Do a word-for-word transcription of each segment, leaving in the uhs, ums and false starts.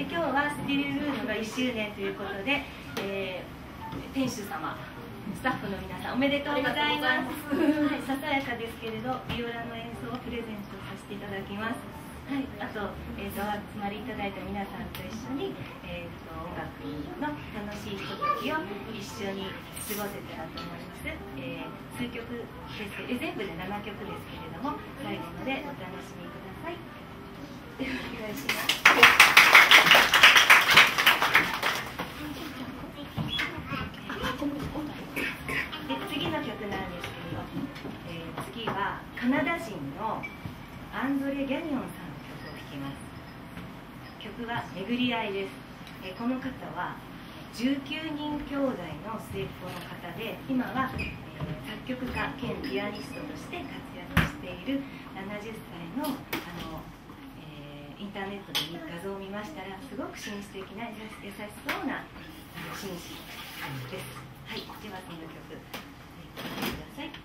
今日はスティルルームがいっしゅうねんということで、えー、店主様、スタッフの皆さんおめでとうございます。はい、ささやかですけれどビオラの演奏をプレゼントさせていただきます。はい、あと、えー、とお集まりいただいた皆さんと一緒に、えー、と音楽の楽しいひとときを一緒に過ごせたらと思います。えー、数曲ですえ全部でななきょくですけれども、最後までお楽しみください。ではお願いします。で次の曲なんですけど、えー、次はカナダ人のアンドレ・ギャニオンさんの曲を弾きます。曲は「巡り合い」です。えー、この方はじゅうきゅうにん兄弟の末っ子の方で、今は、えー、作曲家兼ピアニストとして活躍しているななじゅっさいの、あの、えー、インターネットで画像を見ましたらすごく紳士的な優しそうな紳士です。はい、ではその曲聴いてください。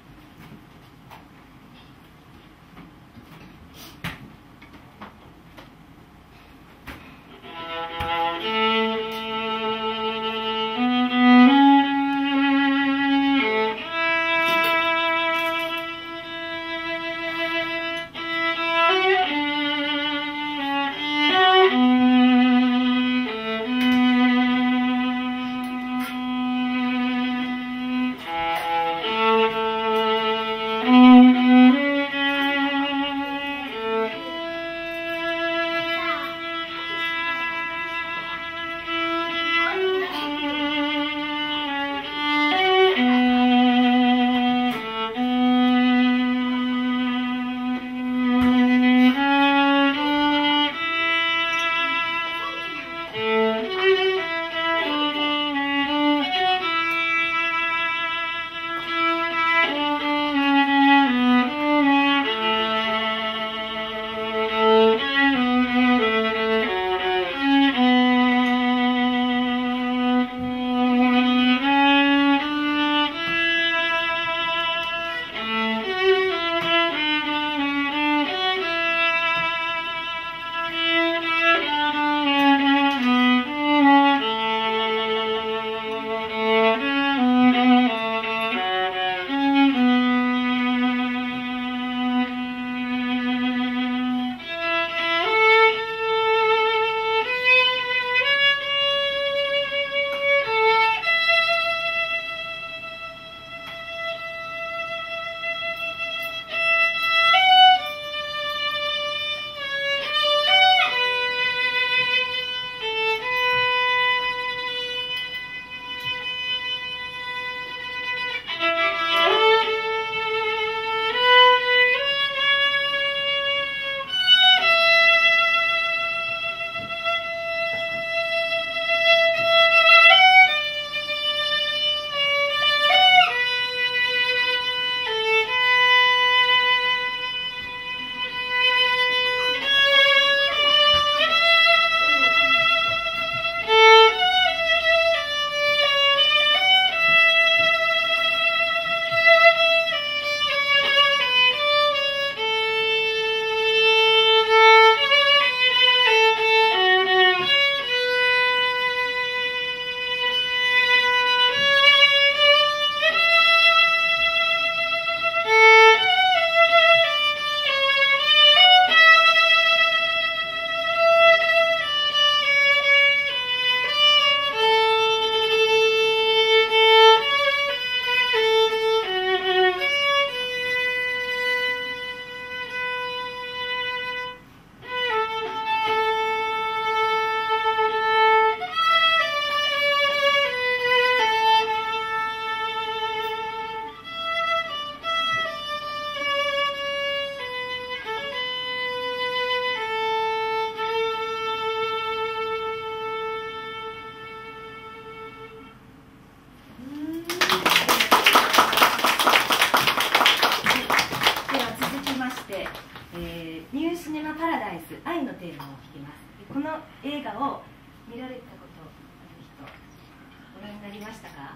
愛のテーマを弾きます。この映画を見られたことある人ご覧になりましたか？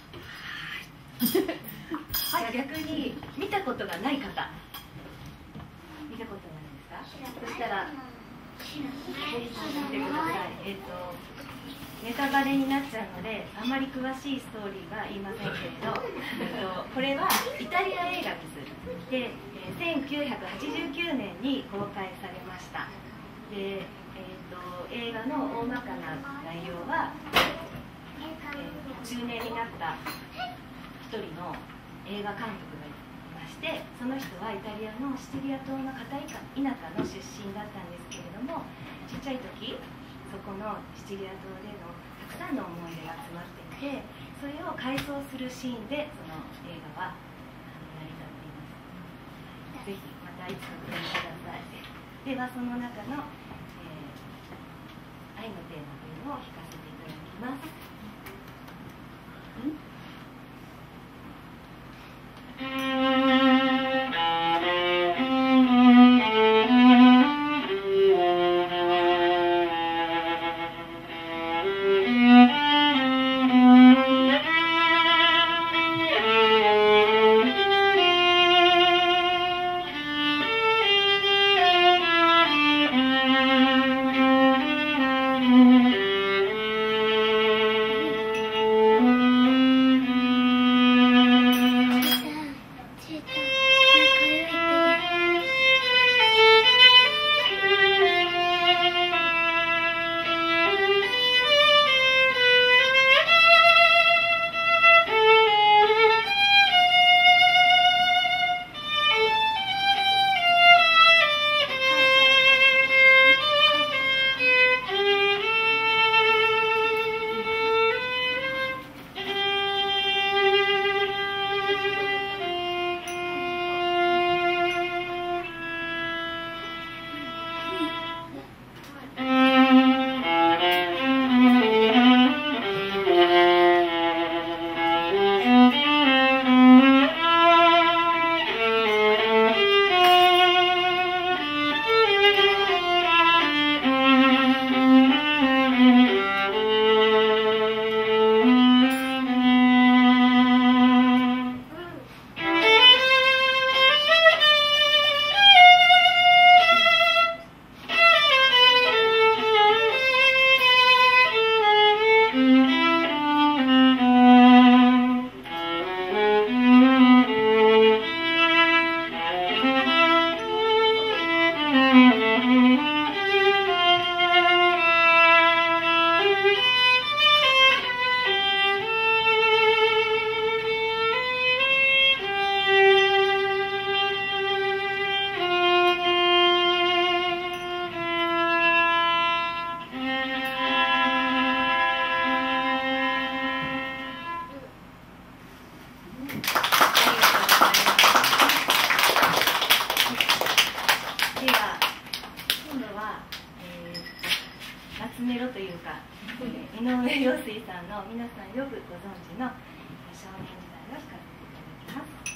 はい、逆に見たことがない方、見たことないですか？そしたら見てください。えっとネタバレになっちゃうのであまり詳しいストーリーは言いませんけれど、えっと、これはイタリア映画です。で、えー、せんきゅうひゃくはちじゅうきゅうねんに公開されました。で、えー、と映画の大まかな内容は、えー、中年になった一人の映画監督がいまして、その人はイタリアのシチリア島の片田舎の出身だったんですけれども、ちっちゃい時そこのシチリア島でのたくさんの思い出が詰まっていて、それを回想するシーンでその映画は成り立っています。ぜひまたいつかご覧ください。ではその中の、えー、愛のテーマというのを弾かせていただきます。んメロというか、井上陽水さんの皆さんよくご存知の少年時代を弾かせていただきます。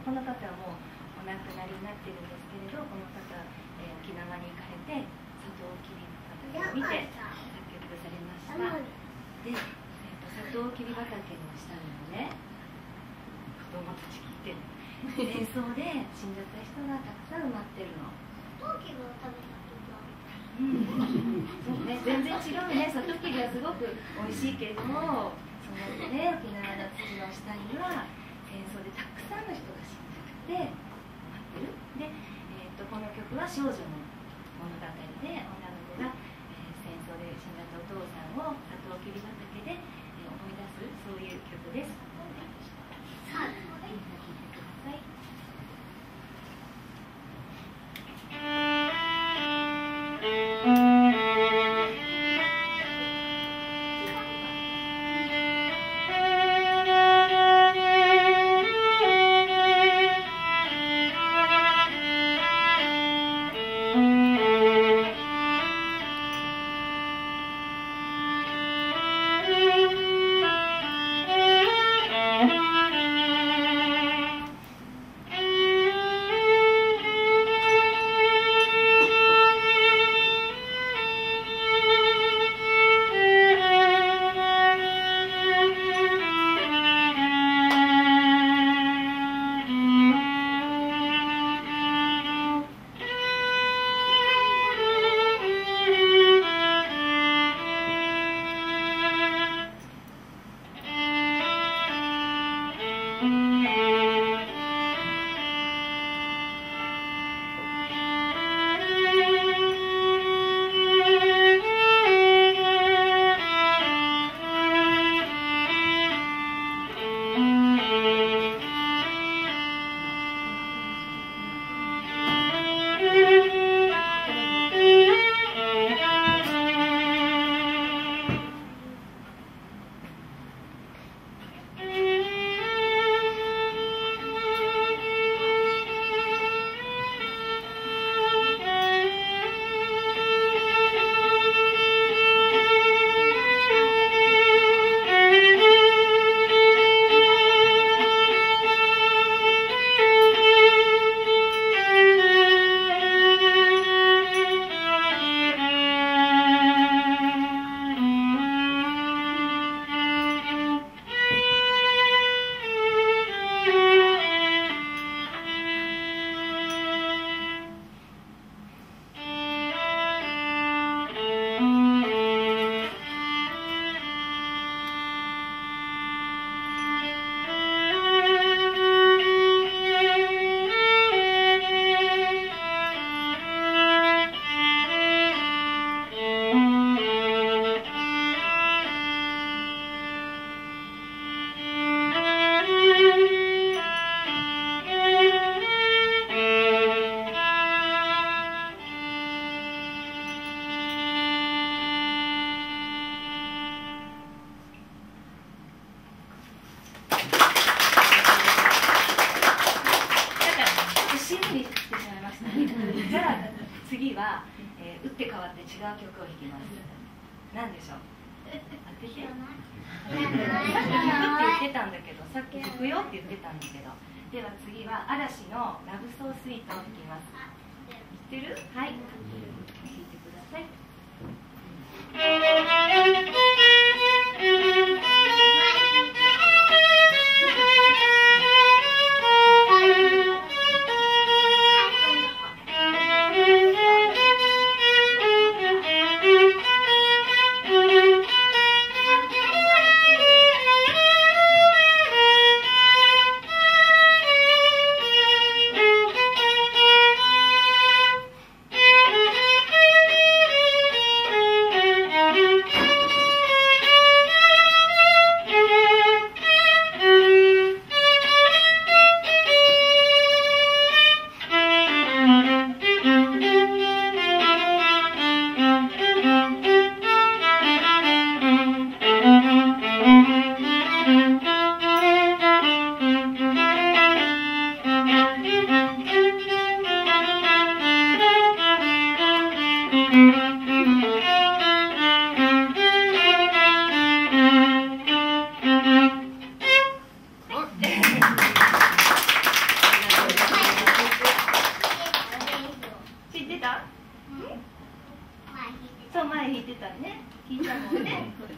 この方はもうお亡くなりになってるんですけれど、この方、えー、沖縄に行かれてサトウキビ畑を見て作曲されました。で、えー、とサトウキビ畑の下にもね、子供たち聞いてる戦争で死んじゃった人がたくさん埋まってるの。 サトウキビを食べた時はうん、そうね、全然違うね。サトウキビはすごく美味しいけれども、そのね、沖縄の土の下には戦争でたくさんの人が死んじゃって埋まってる。で、えー、とこの曲は少女の物語で、女の子が、えー、戦争で死んだお父さんをサトウキビ畑で、えー、思い出す、そういう曲です。さあ、みんな聴いてください。次は、えー、打って変わって違う曲を弾きます。何でしょう。当てて。さっき弾くって言ってたんだけど、さっき弾くよって言ってたんだけど。では次は嵐のラブソースイートを弾きます。知ってる？はい。弾いてください。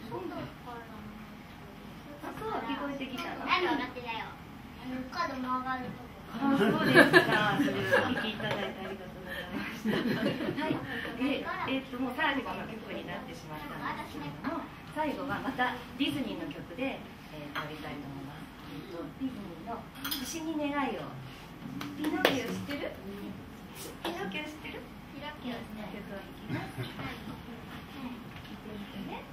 そう聞こえてきたの。 何がってだよ。角曲がるとこ。 あ、そうですか。それをお聞きいただいてありがとうございました。はい。で、えっともう最後の曲になってしまったんですけれども、最後はまたディズニーの曲で、えー、やりたいと思います。えっとディズニーの星に願いを。ピノキオ知ってる？ピノキオ知ってる？ ピノキオ知ってる。 曲を弾きます。聞いてみてね。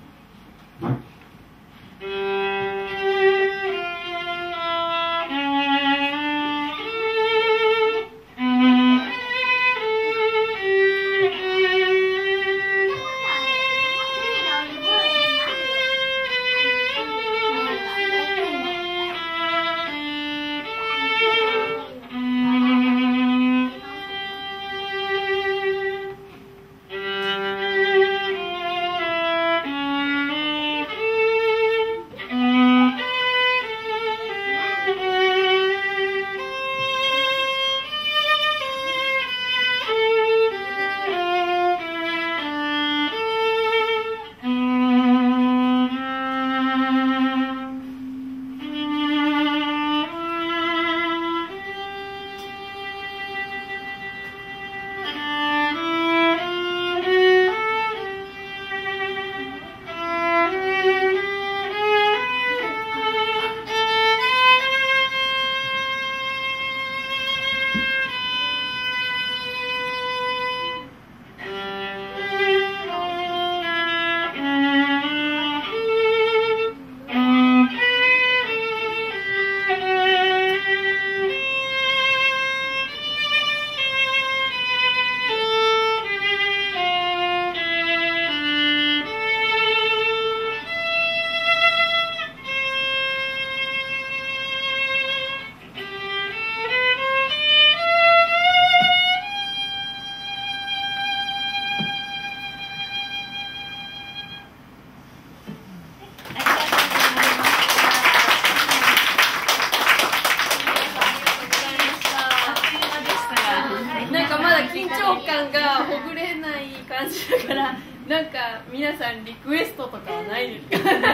なんか皆さんリクエストとかはないですか？ね、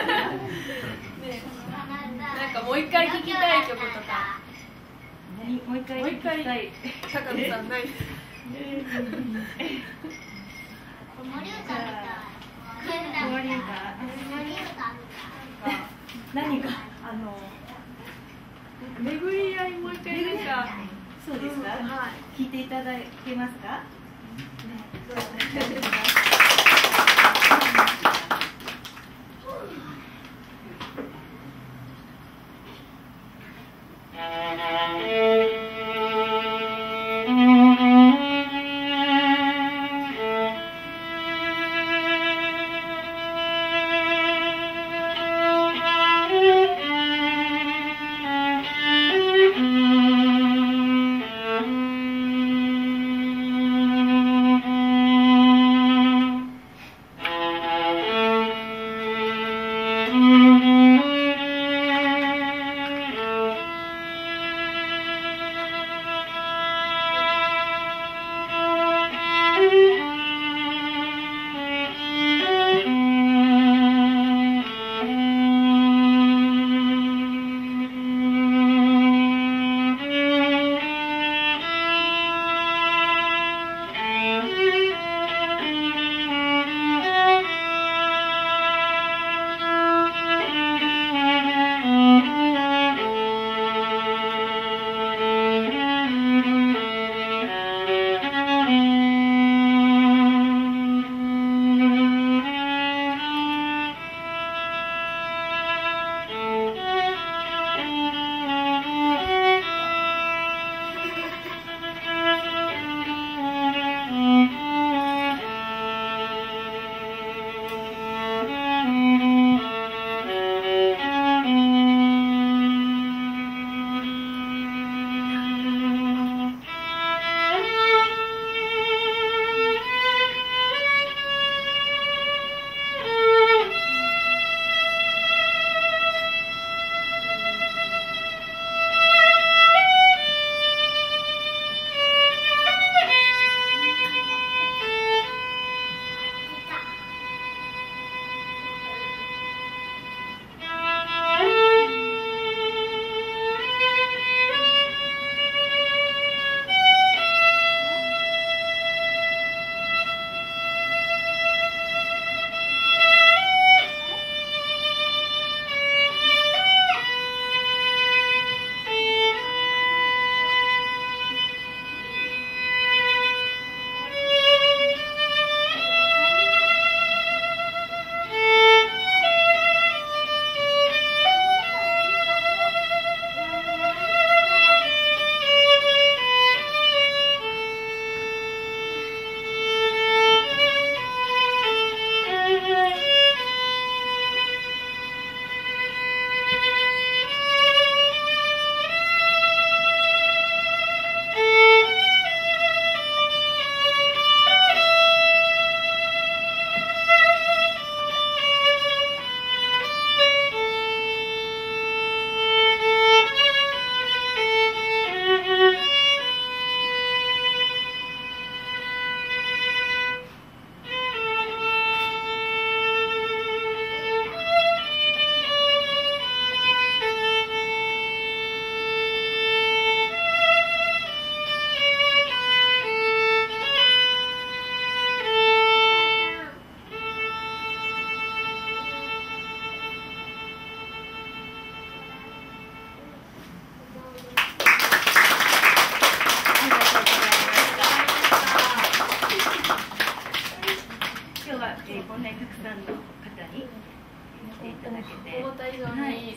なんかもう一回聴きたい曲とか。 ね、もう一回聴きたい。 高野さんないですか？ 子守歌みたい。 子守歌。何かあの巡り合いもう一回なんか。 そうですか。はい。聞いていただけますか？どうぞ。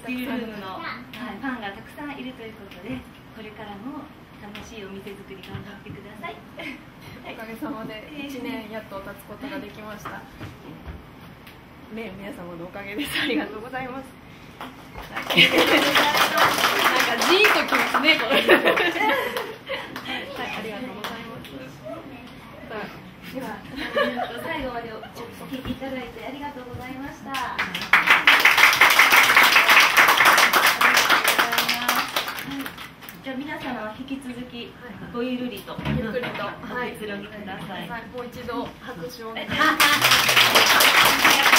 スティルルームの、はい、ファンがたくさんいるということで、これからも楽しいお店作り頑張ってください。 おかげさまでいちねんやっと経つことができました。ね、皆様のおかげです。ありがとうございます。なんかジーンときますね、これ。はい、ありがとうございます。 では、最後までお聞きいただいてありがとうございました。ありがとうございます。じゃあ皆様は引き続きごゆるりとゆっくりとおくつろぎください。 もう一度拍手をお願いします。